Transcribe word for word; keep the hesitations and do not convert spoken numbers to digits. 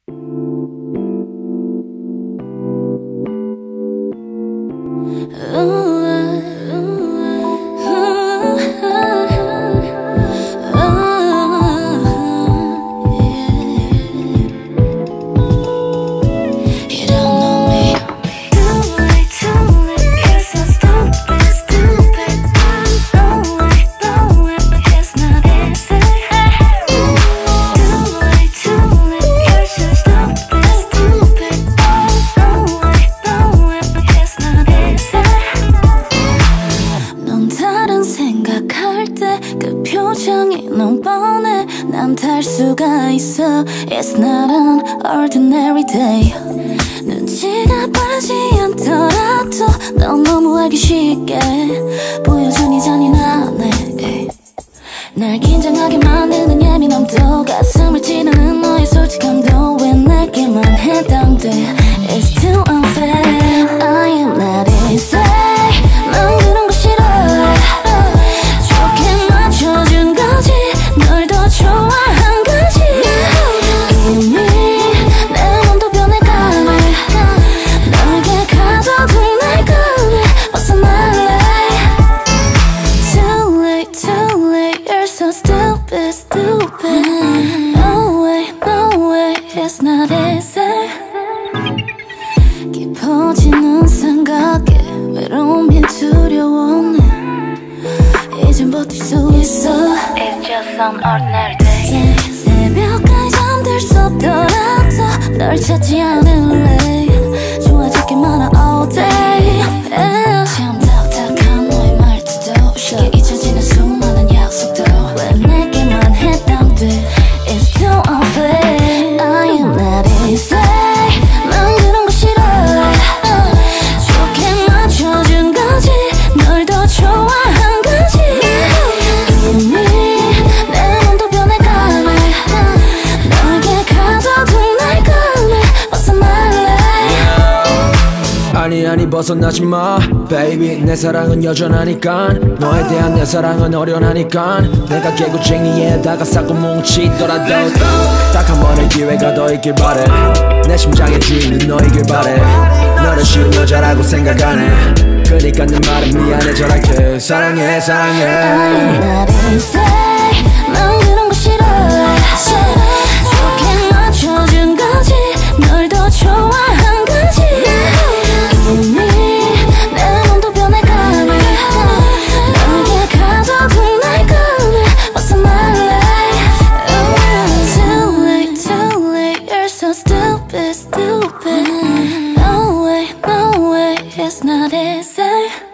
그 표정이 너무 뻔해. 난 탈 수가 있어. It's not an ordinary day. 눈치가 빠르지 않더라도 넌 너무 알기 쉽게 보여주니 잔인하네. 날 긴장하게 만드는 예민함도 가슴을 찌르는 너의 솔직함도 왜 내게만 해당돼. It's too unfair. I am not easy. 난 그런 거 싫어. 좋게 맞춰준 거지. 널 더 좋아한 거지. 이미 내 몸도 변해가네. 너에게 가둬둔 날 꺼내 벗어날래. Too late, too late. You're so stupid, stupid. No way, no way. It's not easy. 깊어지는 생각에 외로움이 두려워네. 이젠 버틸 수 있어. It's just some ordinary day. 새벽까지 잠들 수 없더라도 널 찾지 않을래. 좋아지기만 한 all day. yeah. 참 딱딱한 너의 말투도 쉽게 잊혀지는 수많은 약속도 왜 내게만 해당돼. It's too unfair. I am not easy. 난 그런 거 싫어. 좋게 맞춰준 거지. 널 더 좋아한 거지. 이미 내 몸도 변해가네. 너에게 가둬둔 날 꺼내 벗어날래. 아니 아니 벗어나지 마 baby. 내 사랑은 여전하니까. 너에 대한 내 사랑은 어련하니까. 내가 개구쟁이에다가 싸고 뭉치더라도 딱 한 번의 기회가 더 있길 바래. 내 심장의 주인은 너이길 바래. 너를 쉬운 여자라고 생각 안 해. 그니까 내 말은 미안해 전할게. 사랑해 사랑해. I am not easy. 난 그런 거 싫어. 좋게 맞춰준 거지. 널 더 좋아한 거지. 이미 내 몸도 변해가네. 너에게 가둬둔 날 꺼내 벗어날래. Too late, too late. You're so stupid, stupid. No way, no way. It's not easy.